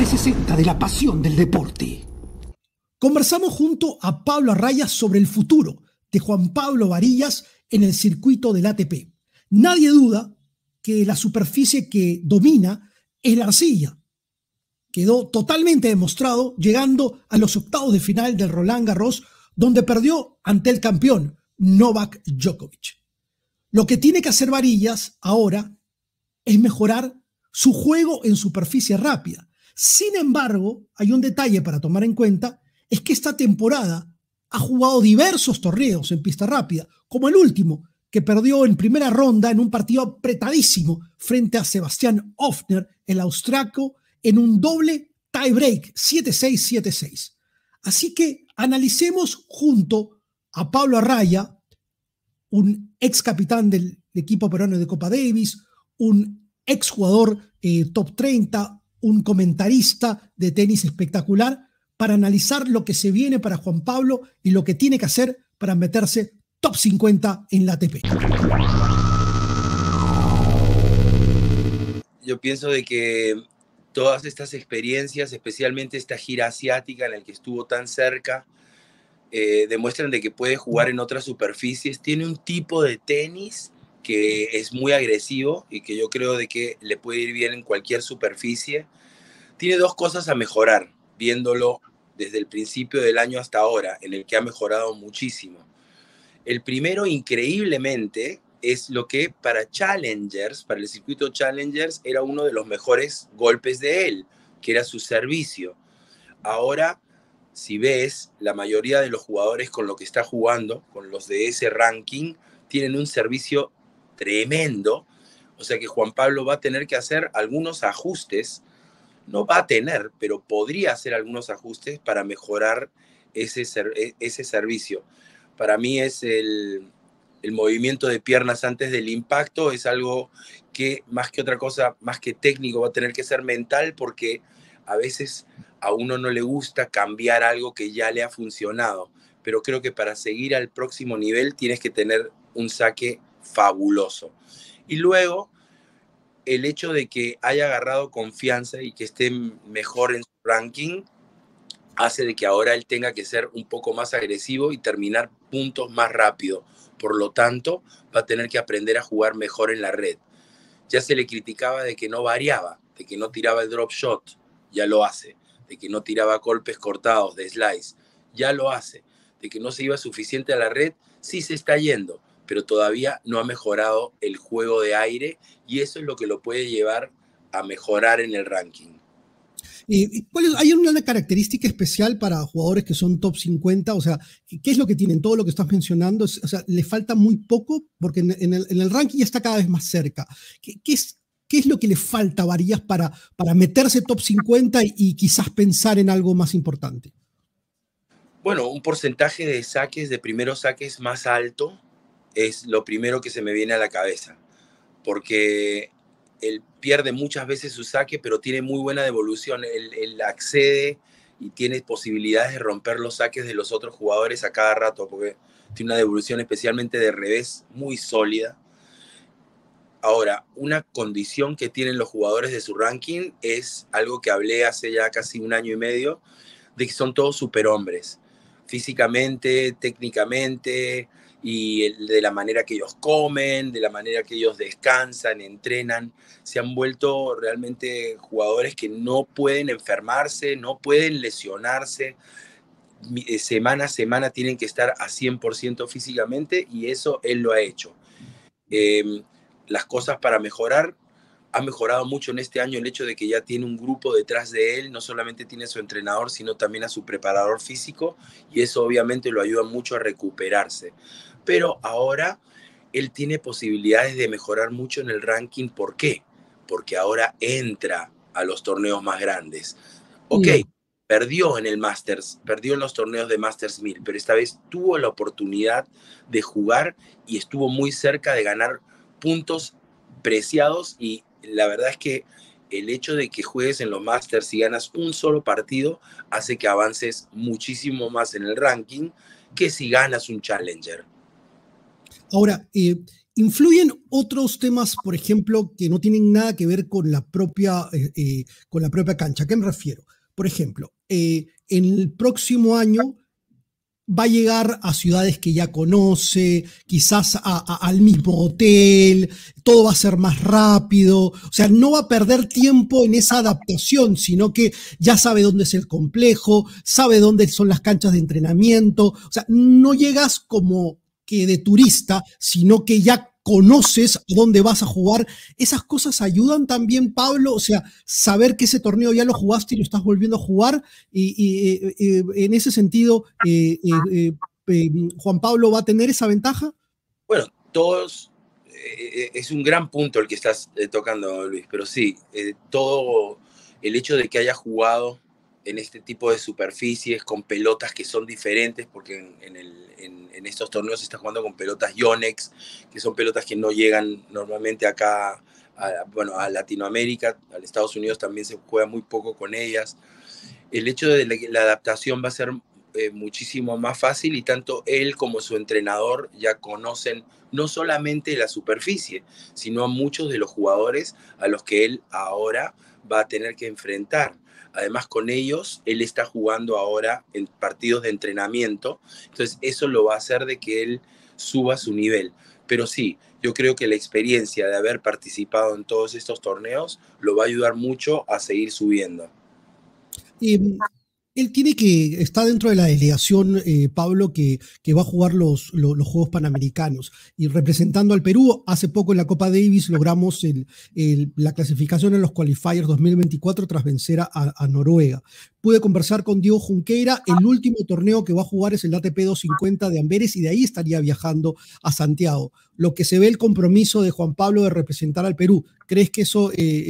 360 de la pasión del deporte. Conversamos junto a Pablo Arraya sobre el futuro de Juan Pablo Varillas en el circuito del ATP. Nadie duda que la superficie que domina es la arcilla. Quedó totalmente demostrado llegando a los octavos de final del Roland Garros, donde perdió ante el campeón Novak Djokovic. Lo que tiene que hacer Varillas ahora es mejorar su juego en superficie rápida. Sin embargo, hay un detalle para tomar en cuenta, es que esta temporada ha jugado diversos torneos en pista rápida, como el último, que perdió en primera ronda en un partido apretadísimo frente a Sebastián Ofner, el austriaco, en un doble tiebreak, 7-6, 7-6. Así que analicemos junto a Pablo Arraya, un ex capitán del equipo peruano de Copa Davis, un ex jugador top 30, un comentarista de tenis espectacular, para analizar lo que se viene para Juan Pablo y lo que tiene que hacer para meterse top 50 en la ATP. Yo pienso de que todas estas experiencias, especialmente esta gira asiática en la que estuvo tan cerca, demuestran de que puede jugar en otras superficies. Tiene un tipo de tenis que es muy agresivo y que yo creo de que le puede ir bien en cualquier superficie. Tiene dos cosas a mejorar, viéndolo desde el principio del año hasta ahora, en el que ha mejorado muchísimo. El primero, increíblemente, es lo que para Challengers, para el circuito Challengers, era uno de los mejores golpes de él, que era su servicio. Ahora, si ves, la mayoría de los jugadores con lo que está jugando, con los de ese ranking, tienen un servicio tremendo. O sea que Juan Pablo va a tener que hacer algunos ajustes. No va a tener, pero podría hacer algunos ajustes para mejorar ese servicio. Para mí es el movimiento de piernas antes del impacto, es algo que más que otra cosa, más que técnico, va a tener que ser mental, porque a veces a uno no le gusta cambiar algo que ya le ha funcionado, pero creo que para seguir al próximo nivel tienes que tener un saque fabuloso. Y luego, el hecho de que haya agarrado confianza y que esté mejor en su ranking hace de que ahora él tenga que ser un poco más agresivo y terminar puntos más rápido. Por lo tanto, va a tener que aprender a jugar mejor en la red. Ya se le criticaba de que no variaba, de que no tiraba el drop shot, ya lo hace. De que no tiraba golpes cortados de slice, ya lo hace. De que no se iba suficiente a la red, sí se está yendo, pero todavía no ha mejorado el juego de aire, y eso es lo que lo puede llevar a mejorar en el ranking. ¿Hay una característica especial para jugadores que son top 50? O sea, ¿qué es lo que tienen? Todo lo que estás mencionando, o sea, le falta muy poco, porque en el ranking ya está cada vez más cerca. ¿Qué es lo que le falta a Varillas para meterse top 50 y quizás pensar en algo más importante? Bueno, un porcentaje de saques, de primeros saques más alto, es lo primero que se me viene a la cabeza, porque él pierde muchas veces su saque, pero tiene muy buena devolución. Él accede y tiene posibilidades de romper los saques de los otros jugadores a cada rato, porque tiene una devolución especialmente de revés muy sólida. Ahora, una condición que tienen los jugadores de su ranking es algo que hablé hace ya casi un año y medio, de que son todos superhombres, físicamente, técnicamente, y de la manera que ellos comen, de la manera que ellos descansan, entrenan. Se han vuelto realmente jugadores que no pueden enfermarse, no pueden lesionarse. Semana a semana tienen que estar a 100% físicamente, y eso él lo ha hecho. Las cosas para mejorar, ha mejorado mucho en este año el hecho de que ya tiene un grupo detrás de él, no solamente tiene a su entrenador, sino también a su preparador físico, y eso obviamente lo ayuda mucho a recuperarse. Pero ahora él tiene posibilidades de mejorar mucho en el ranking. ¿Por qué? Porque ahora entra a los torneos más grandes. Ok, perdió en el Masters, perdió en los torneos de Masters 1000, pero esta vez tuvo la oportunidad de jugar y estuvo muy cerca de ganar puntos preciados, y la verdad es que el hecho de que juegues en los Masters y ganas un solo partido hace que avances muchísimo más en el ranking que si ganas un Challenger. Ahora, ¿Influyen otros temas, por ejemplo, que no tienen nada que ver con la propia cancha? ¿A qué me refiero? Por ejemplo, en el próximo año va a llegar a ciudades que ya conoce, quizás al mismo hotel, todo va a ser más rápido, o sea, no va a perder tiempo en esa adaptación, sino que ya sabe dónde es el complejo, sabe dónde son las canchas de entrenamiento, o sea, no llegas como que de turista, sino que ya conoces a dónde vas a jugar. Esas cosas ayudan también, Pablo, o sea, saber que ese torneo ya lo jugaste y lo estás volviendo a jugar, y en ese sentido, Juan Pablo va a tener esa ventaja. Bueno, todos, es un gran punto el que estás tocando, Luis, pero sí, todo el hecho de que haya jugado en este tipo de superficies con pelotas que son diferentes, porque en estos torneos se está jugando con pelotas Yonex, que son pelotas que no llegan normalmente acá, a Latinoamérica, a Estados Unidos también se juega muy poco con ellas. El hecho de la adaptación va a ser muchísimo más fácil, y tanto él como su entrenador ya conocen no solamente la superficie, sino a muchos de los jugadores a los que él ahora va a tener que enfrentar. Además, con ellos, él está jugando ahora en partidos de entrenamiento, entonces eso lo va a hacer de que él suba su nivel. Pero sí, yo creo que la experiencia de haber participado en todos estos torneos lo va a ayudar mucho a seguir subiendo. Eh, Él está dentro de la delegación, Pablo, que va a jugar los Juegos Panamericanos. Y representando al Perú, hace poco en la Copa Davis logramos la clasificación en los qualifiers 2024 tras vencer a Noruega. Pude conversar con Diego Junqueira. El último torneo que va a jugar es el ATP 250 de Amberes, y de ahí estaría viajando a Santiago. Lo que se ve el compromiso de Juan Pablo de representar al Perú, ¿crees que eso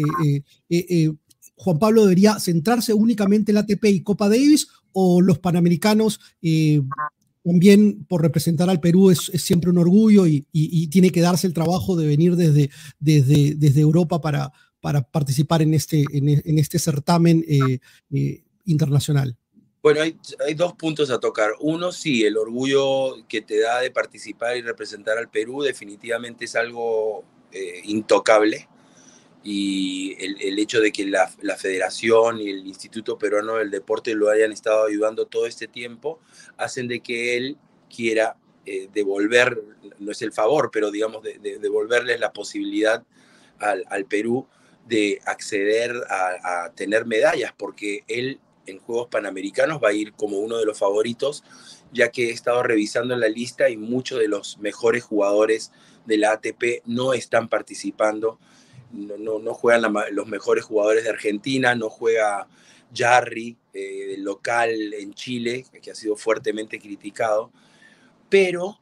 Juan Pablo debería centrarse únicamente en la ATP y Copa Davis, o los Panamericanos, también por representar al Perú es siempre un orgullo, y tiene que darse el trabajo de venir desde Europa para participar en este certamen internacional? Bueno, hay dos puntos a tocar. Uno, sí, el orgullo que te da de participar y representar al Perú definitivamente es algo intocable, y el hecho de que la Federación y el Instituto Peruano del Deporte lo hayan estado ayudando todo este tiempo, hacen de que él quiera devolver, no es el favor, pero digamos, devolverles la posibilidad al Perú de acceder a tener medallas, porque él en Juegos Panamericanos va a ir como uno de los favoritos, ya que he estado revisando en la lista y muchos de los mejores jugadores de la ATP no están participando. No juegan los mejores jugadores de Argentina, no juega Jarry, local en Chile, que ha sido fuertemente criticado, pero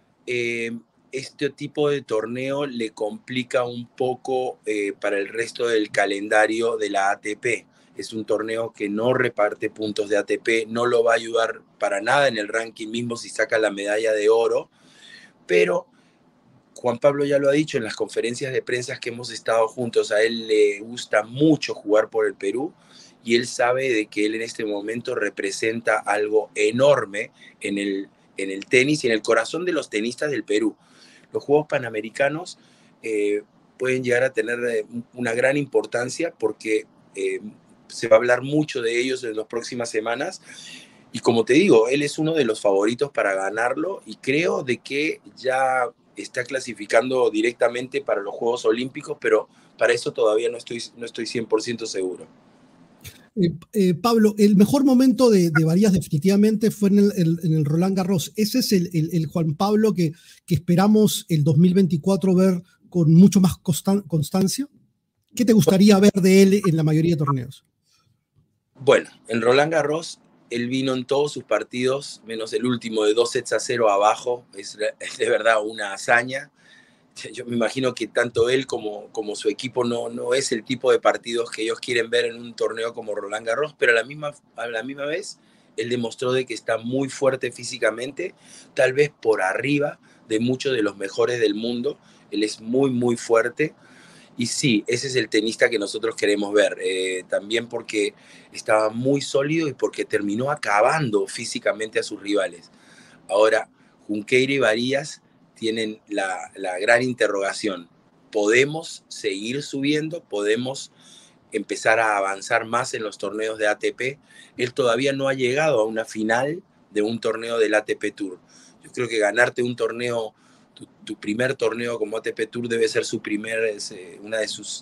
este tipo de torneo le complica un poco para el resto del calendario de la ATP. Es un torneo que no reparte puntos de ATP, no lo va a ayudar para nada en el ranking mismo si saca la medalla de oro, pero Juan Pablo ya lo ha dicho en las conferencias de prensa que hemos estado juntos, a él le gusta mucho jugar por el Perú, y él sabe de que él en este momento representa algo enorme en el tenis y en el corazón de los tenistas del Perú. Los Juegos Panamericanos pueden llegar a tener una gran importancia, porque se va a hablar mucho de ellos en las próximas semanas, y como te digo, él es uno de los favoritos para ganarlo, y creo de que ya está clasificando directamente para los Juegos Olímpicos, pero para eso todavía no estoy 100% seguro. Pablo, el mejor momento de Varillas definitivamente fue en el Roland Garros. Ese es el Juan Pablo que esperamos el 2024 ver con mucho más constancia. ¿Qué te gustaría ver de él en la mayoría de torneos? Bueno, en Roland Garros él vino en todos sus partidos, menos el último de 2-0 abajo. Es de verdad una hazaña. Yo me imagino que tanto él como su equipo no es el tipo de partidos que ellos quieren ver en un torneo como Roland Garros, pero a la misma vez él demostró de que está muy fuerte físicamente, tal vez por arriba de muchos de los mejores del mundo. Él es muy, muy fuerte. Y sí, ese es el tenista que nosotros queremos ver, también porque estaba muy sólido y porque terminó acabando físicamente a sus rivales. Ahora, Junqueira y Varillas tienen la gran interrogación. ¿Podemos seguir subiendo? ¿Podemos empezar a avanzar más en los torneos de ATP? Él todavía no ha llegado a una final de un torneo del ATP Tour. Yo creo que ganarte un torneo, tu primer torneo como ATP Tour debe ser una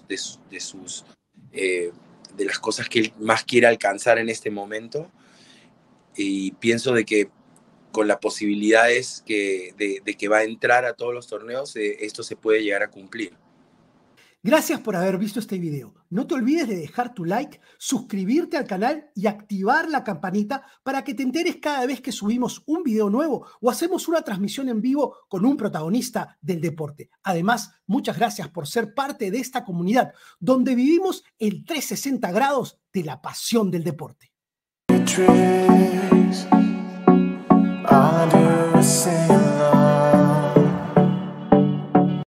de las cosas que él más quiere alcanzar en este momento. Y pienso de que con las posibilidades de que va a entrar a todos los torneos, esto se puede llegar a cumplir. Gracias por haber visto este video. No te olvides de dejar tu like, suscribirte al canal y activar la campanita para que te enteres cada vez que subimos un video nuevo o hacemos una transmisión en vivo con un protagonista del deporte. Además, muchas gracias por ser parte de esta comunidad donde vivimos el 360 grados de la pasión del deporte.